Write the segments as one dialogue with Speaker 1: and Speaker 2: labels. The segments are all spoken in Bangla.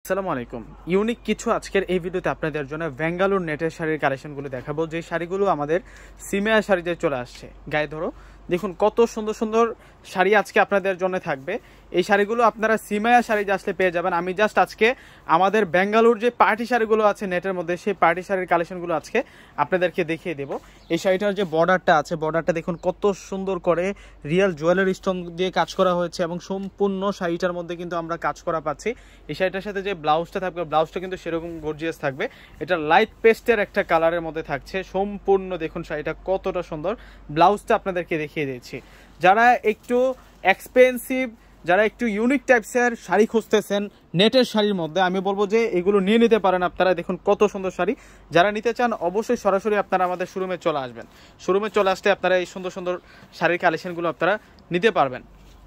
Speaker 1: আসসালামু আলাইকুম। ইউনিক কিছু আজকের এই ভিডিওতে আপনাদের জন্য বেঙ্গালুর নেটের শাড়ির কালেকশনগুলো দেখাবো, যে শাড়িগুলো আমাদের সিমিয়া শাড়িতে চলে আসছে। গায়ে ধরো, দেখুন কত সুন্দর সুন্দর শাড়ি আজকে আপনাদের জন্য থাকবে। এই শাড়িগুলো আপনারা সিমায়া শাড়ি আসলে পেয়ে যাবেন। আমি জাস্ট আজকে আমাদের বেঙ্গালুর যে পার্টি শাড়িগুলো আছে নেটের মধ্যে, সেই পার্টি শাড়ির কালেকশনগুলো আজকে আপনাদেরকে দেখিয়ে দেবো। এই শাড়িটার যে বর্ডারটা আছে, বর্ডারটা দেখুন কত সুন্দর করে রিয়েল জুয়েলারি স্টোন দিয়ে কাজ করা হয়েছে এবং সম্পূর্ণ শাড়িটার মধ্যে কিন্তু আমরা কাজ করা পাচ্ছি। এই শাড়িটার সাথে যে ব্লাউজটা থাকবে, ব্লাউজটা কিন্তু সেরকম গর্জিয়াস থাকবে। এটা লাইট পেস্টের একটা কালারের মধ্যে থাকছে। সম্পূর্ণ দেখুন শাড়িটা কতটা সুন্দর। ব্লাউজটা আপনাদেরকে দেখিয়ে দিচ্ছি। যারা একটু এক্সপেন্সিভ, যারা একটু ইউনিক টাইপসের শাড়ি খুঁজতেছেন নেটের শাড়ির মধ্যে, আমি বলবো যে এগুলো নিয়ে নিতে পারেন আপনারা। দেখুন কত সুন্দর শাড়ি। যারা নিতে চান অবশ্যই সরাসরি আপনারা আমাদের শোরুমে চলে আসবেন। শোরুমে চলে আসলে আপনারা এই সুন্দর সুন্দর শাড়ির কালেকশনগুলো আপনারা নিতে পারবেন।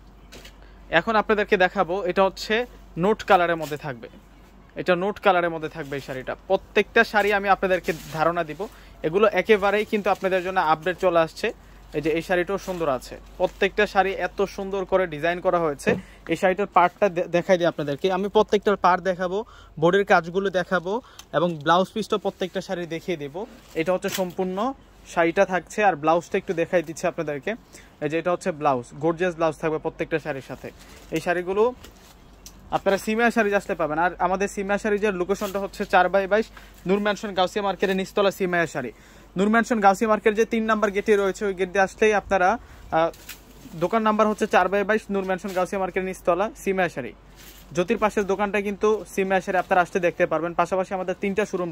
Speaker 1: এখন আপনাদেরকে দেখাবো, এটা হচ্ছে নোট কালারের মধ্যে থাকবে। এটা নোট কালারের মধ্যে থাকবে এই শাড়িটা। প্রত্যেকটা শাড়ি আমি আপনাদেরকে ধারণা দিব, এগুলো একেবারেই কিন্তু আপনাদের জন্য আপডেট চলে আসছে। এই যে এই শাড়িটাও সুন্দর আছে। প্রত্যেকটা শাড়ি এত সুন্দর করে ডিজাইন করা হয়েছে। এই শাড়িটার পার্টটা দেখাই দিই আপনাদেরকে। আমি প্রত্যেকটার পার্ট দেখাবো, বোর্ডের কাজগুলো দেখাবো এবং ব্লাউজ পিসটা প্রত্যেকটা শাড়ি দেখিয়ে দেবো। এটা হচ্ছে সম্পূর্ণ শাড়িটা থাকছে। আর ব্লাউজটা একটু দেখাই দিচ্ছি আপনাদেরকে। এই যে এটা হচ্ছে ব্লাউজ, গর্জিয়াস ব্লাউজ থাকবে প্রত্যেকটা শাড়ির সাথে। এই শাড়িগুলো আপনারা সিমিয়া শাড়ি আসলে পাবেন। আর আমাদের সিমিয়া শাড়ির লোকেশনটা হচ্ছে 4/22 নূর ম্যানশন গাউসিয়া মার্কেটের নিচতলা সিমিয়া শাড়ি। নূর ম্যানশন গাউসিয়া মার্কেট যে 3 নাম্বার গেটে রয়েছে, ওই গেট দিয়ে আসলেই আপনারা দোকান নাম্বার হচ্ছে 4/22 নূর ম্যানশন গাউসিয়া মার্কেটের নিচতলা সিমিয়া শাড়ি। জ্যোতির পাশের দোকানটা কিন্তু সিমিয়া শাড়ি আপনারা আসতে দেখতে পারবেন। পাশাপাশি আমাদের 3টা শোরুম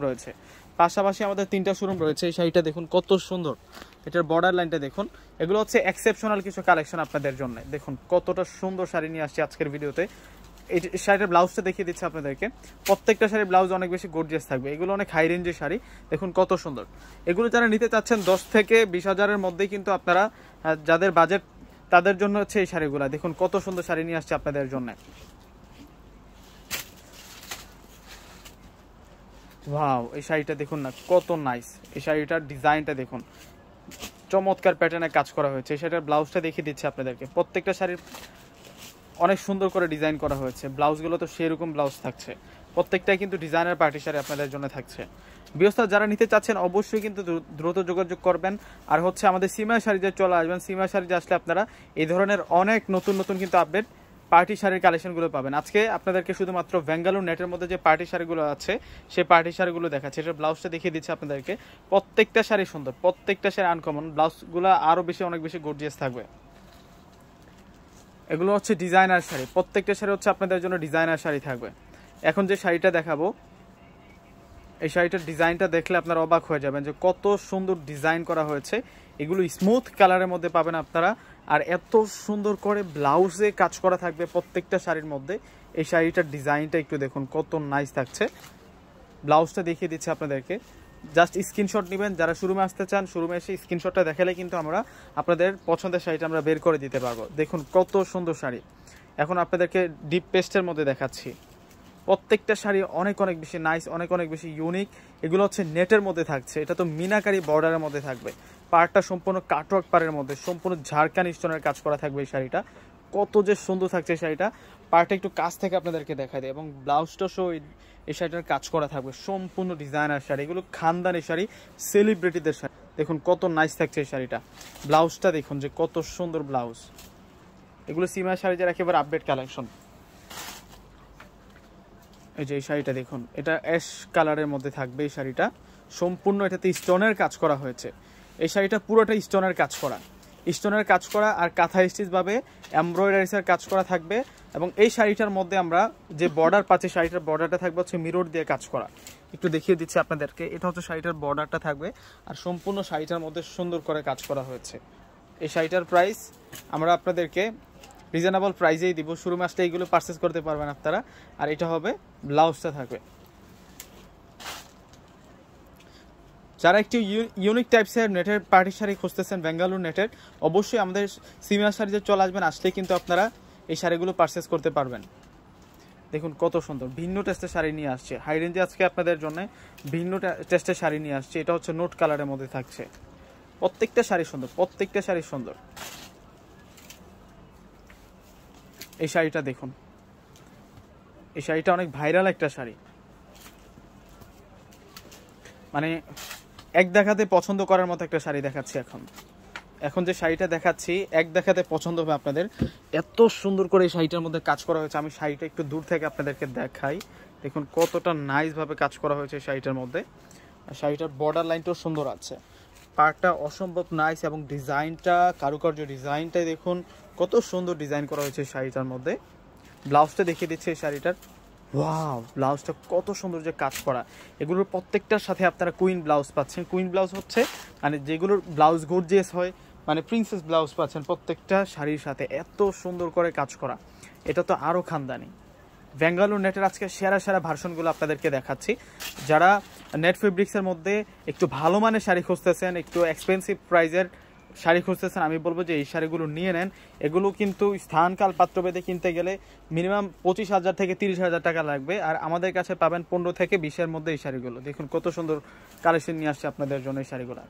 Speaker 1: রয়েছে। এই শাড়িটা দেখুন কত সুন্দর। এটার বর্ডার লাইনটা দেখুন। এগুলো হচ্ছে এক্সেপশনাল কিছু কালেকশন আপনাদের জন্য। দেখুন কতটা সুন্দর শাড়ি নিয়ে আসছে আজকের ভিডিওতে। এই শাড়িটার ব্লাউজটা দেখিয়ে দিচ্ছে আপনাদেরকে। প্রত্যেকটা শাড়ির ব্লাউজ অনেক বেশি গর্জিয়াস থাকবে। এগুলো অনেক হাই রেঞ্জের শাড়ি, দেখুন কত সুন্দর। এগুলো যারা নিতে চাচ্ছেন 10 থেকে 20 হাজারের মধ্যেই কিন্তু আপনারা, যাদের বাজেট তাদের জন্য হচ্ছে এই শাড়িগুলো। দেখুন কত সুন্দর শাড়ি নিয়ে আসছে আপনাদের জন্য। ওয়াও, এই শাড়িটা দেখুন না কত নাইস। এই শাড়িটার ডিজাইনটা দেখুন, চমৎকার প্যাটার্নে কাজ করা হয়েছে। এই শাড়িটার ব্লাউজটা দেখিয়ে দিচ্ছে আপনাদেরকে। প্রত্যেকটা শাড়ির অনেক সুন্দর করে ডিজাইন করা হয়েছে। ব্লাউজগুলো তো সেরকম ব্লাউজ থাকছে। প্রত্যেকটাই কিন্তু ডিজাইনার পার্টি শাড়ি আপনাদের জন্য থাকছে। বিয়স্তা যারা নিতে চাচ্ছেন অবশ্যই কিন্তু দ্রুত যোগাযোগ করবেন। আর হচ্ছে আমাদের সিমিয়া শাড়িতে চলে আসবেন। সিমিয়া শাড়িতে আসলে আপনারা এই ধরনের অনেক নতুন নতুন কিন্তু আপডেট পার্টি শাড়ির কালেকশনগুলো পাবেন। আজকে আপনাদেরকে শুধুমাত্র বেঙ্গালুর নেটের মধ্যে যে পার্টি শাড়িগুলো আছে সেই পার্টি শাড়িগুলো দেখাচ্ছে। এটার ব্লাউজটা দেখিয়ে দিচ্ছে আপনাদেরকে। প্রত্যেকটা শাড়ি সুন্দর, প্রত্যেকটা শাড়ি আনকমন। ব্লাউজগুলো আরও বেশি, অনেক বেশি গর্জিয়াস থাকবে। এগুলো হচ্ছে ডিজাইনার শাড়ি। প্রত্যেকটা শাড়ি হচ্ছে আপনাদের জন্য ডিজাইনার শাড়ি থাকবে। এখন যে শাড়িটা দেখাবো, এই শাড়িটার ডিজাইনটা দেখলে আপনারা অবাক হয়ে যাবেন যে কত সুন্দর ডিজাইন করা হয়েছে। এগুলো স্মুথ কালারের মধ্যে পাবেন আপনারা। আর এত সুন্দর করে ব্লাউজে কাজ করা থাকবে প্রত্যেকটা শাড়ির মধ্যে। এই শাড়িটার ডিজাইনটা একটু দেখুন কত নাইস থাকছে। ব্লাউজটা দেখিয়ে দিচ্ছে আপনাদেরকে। জাস্ট স্ক্রিনশট নেবেন। যারা শোরুমে আসতে চান, শোরুমে এসে স্ক্রিনশটটা দেখালে কিন্তু আমরা আপনাদের পছন্দের শাড়িটা আমরা বের করে দিতে পারবো। দেখুন কত সুন্দর শাড়ি। এখন আপনাদেরকে ডিপ পেস্টের মধ্যে দেখাচ্ছি। প্রত্যেকটা শাড়ি অনেক অনেক বেশি নাইস, অনেক অনেক বেশি ইউনিক। এগুলো হচ্ছে নেটের মধ্যে থাকছে। এটা তো মিনাকারি বর্ডারের মধ্যে থাকবে। পাড়টা সম্পূর্ণ কাটওয়ার্ক পাড়ের মধ্যে, সম্পূর্ণ ঝাড়খানি স্টোনের কাজ করা থাকবে এই শাড়িটা। কত যে সুন্দর থাকছে এই শাড়িটা। পাড়টা একটু কাছ থেকে আপনাদেরকে দেখাই দেয় এবং ব্লাউজটা সহ এই শাড়িটার কাজ করা থাকবে। সম্পূর্ণ ডিজাইনার শাড়ি, এগুলো খানদানি শাড়ি, সেলিব্রিটিদের শাড়ি। দেখুন কত নাইস থাকছে এই শাড়িটা। ব্লাউজটা দেখুন যে কত সুন্দর ব্লাউজ। এগুলো সিমিয়া শাড়িটার একেবারে আপডেট কালেকশন। এই যে এই শাড়িটা দেখুন, এটা অ্যাশ কালারের মধ্যে থাকবে এই শাড়িটা। সম্পূর্ণ এটাতে স্টোনের কাজ করা হয়েছে। এই শাড়িটা পুরোটা স্টোনের কাজ করা, স্টোনের কাজ করা আর কাঁথা স্টিচভাবে এমব্রয়ডারিসের কাজ করা থাকবে। এবং এই শাড়িটার মধ্যে আমরা যে বর্ডার পাচ্ছি, শাড়িটার বর্ডারটা থাকবে হচ্ছে মিরর দিয়ে কাজ করা। একটু দেখিয়ে দিচ্ছি আপনাদেরকে। এটা হচ্ছে শাড়িটার বর্ডারটা থাকবে। আর সম্পূর্ণ শাড়িটার মধ্যে সুন্দর করে কাজ করা হয়েছে। এই শাড়িটার প্রাইস আমরা আপনাদেরকে রিজনেবল প্রাইসেই দিব। শোরুমে আসলে এইগুলো পারচেস করতে পারবেন আপনারা। আর এটা হবে ব্লাউজটা থাকবে। যারা একটু ইউনিক টাইপসের নেটের পার্টি শাড়ি খুঁজতেছেন বেঙ্গালুর নেটের, অবশ্যই আমাদের সিমিয়া শাড়িতে চলে আসবেন। আসলেই কিন্তু আপনারা এই শাড়িগুলো পারচেস করতে পারবেন। দেখুন কত সুন্দর ভিন্ন টেস্টের শাড়ি নিয়ে আসছে। হাই রেঞ্জে আজকে আপনাদের জন্য ভিন্ন টেস্টের শাড়ি নিয়ে আসছে। এটা হচ্ছে নোট কালারের মধ্যে থাকছে। প্রত্যেকটা শাড়ি সুন্দর, প্রত্যেকটা শাড়ি সুন্দর। এই শাড়িটা দেখুন, এই শাড়িটা অনেক ভাইরাল একটা শাড়ি, মানে এক দেখাতে পছন্দ করার মতো একটা শাড়ি দেখাচ্ছি। এখন যে শাড়িটা দেখাচ্ছি এক দেখাতে পছন্দ হবে আপনাদের, এত সুন্দর করে এই শাড়িটার মধ্যে কাজ করা হয়েছে। আমি শাড়িটা একটু দূর থেকে আপনাদেরকে দেখাই, দেখুন কতটা নাইস ভাবে কাজ করা হয়েছে শাড়িটার মধ্যে। আর শাড়িটার বর্ডার লাইনটাও সুন্দর আছে, পাড়টা অসম্ভব নাইস, এবং ডিজাইনটা, কারুকার্য ডিজাইনটাই দেখুন কত সুন্দর ডিজাইন করা হয়েছে শাড়িটার মধ্যে। ব্লাউজটা দেখিয়ে দিচ্ছে এই শাড়িটার, ওয়াও ব্লাউজটা কত সুন্দর যে কাজ করা। এগুলোর প্রত্যেকটার সাথে আপনারা কুইন ব্লাউজ পাচ্ছেন। কুইন ব্লাউজ হচ্ছে মানে যেগুলোর ব্লাউজ গর্জিয়াস হয়, মানে প্রিন্সেস ব্লাউজ পাচ্ছেন প্রত্যেকটা শাড়ির সাথে, এত সুন্দর করে কাজ করা। এটা তো আরও খানদানি। ব্যাঙ্গালোর নেটের আজকে সেরা ভার্সনগুলো আপনাদেরকে দেখাচ্ছি। যারা নেট ফেব্রিক্সের মধ্যে একটু ভালো মানের শাড়ি খুঁজতেছেন, একটু এক্সপেন্সিভ প্রাইজের শাড়ি খুঁজতেছেন, আমি বলবো যে এই শাড়িগুলো নিয়ে নেন। এগুলো কিন্তু স্থানকাল পাত্রভেদে কিনতে গেলে মিনিমাম 25,000 থেকে 30,000 টাকা লাগবে, আর আমাদের কাছে পাবেন 15 থেকে 20-এর মধ্যে এই শাড়িগুলো। দেখুন কত সুন্দর কালেকশন নিয়ে আসছে আপনাদের জন্য এই শাড়িগুলো।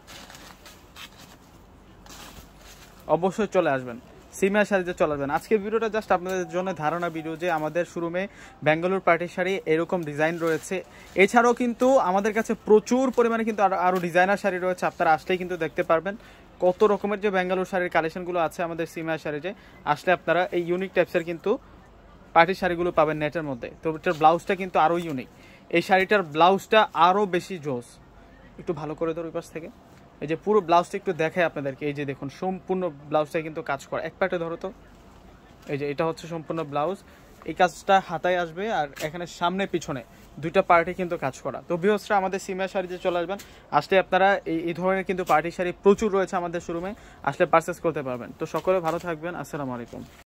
Speaker 1: অবশ্যই চলে আসবেন, সিমিয়া শাড়িতে চলে আসবেন। আজকের ভিডিওটা জাস্ট আপনাদের জন্য ধারণা ভিডিও যে আমাদের শোরুমে ব্যাঙ্গালোর পার্টি শাড়ি এরকম ডিজাইন রয়েছে। এছাড়াও কিন্তু আমাদের কাছে প্রচুর পরিমাণে কিন্তু আরও ডিজাইনার শাড়ি রয়েছে, আপনারা আসলেই কিন্তু দেখতে পারবেন কত রকমের যে ব্যাঙ্গালোর শাড়ির কালেকশনগুলো আছে আমাদের সিমিয়া শাড়িতে। আসলে আপনারা এই ইউনিক টাইপসের কিন্তু পার্টি শাড়িগুলো পাবেন নেটের মধ্যে। তো এটার ব্লাউজটা কিন্তু আরও ইউনিক, এই শাড়িটার ব্লাউজটা আরও বেশি জোস। একটু ভালো করে ধরো ওই পাশ থেকে, এই যে পুরো ব্লাউজটা একটু দেখায় আপনাদেরকে। এই যে দেখুন সম্পূর্ণ ব্লাউজটা কিন্তু কাজ করা, এক পার্টে ধরো তো, এই যে এটা হচ্ছে সম্পূর্ণ ব্লাউজ। এই কাজটা হাতায় আসবে, আর এখানে সামনে পিছনে দুইটা পার্টি কিন্তু কাজ করা। তো ভিউয়ার্সরা আমাদের সিমিয়া শাড়িতে চলে আসবেন, আসলে আপনারা এই ধরনের কিন্তু পার্টি শাড়ি প্রচুর রয়েছে আমাদের শোরুমে, আসলে পারচেস করতে পারবেন। তো সকলে ভালো থাকবেন, আসসালামু আলাইকুম।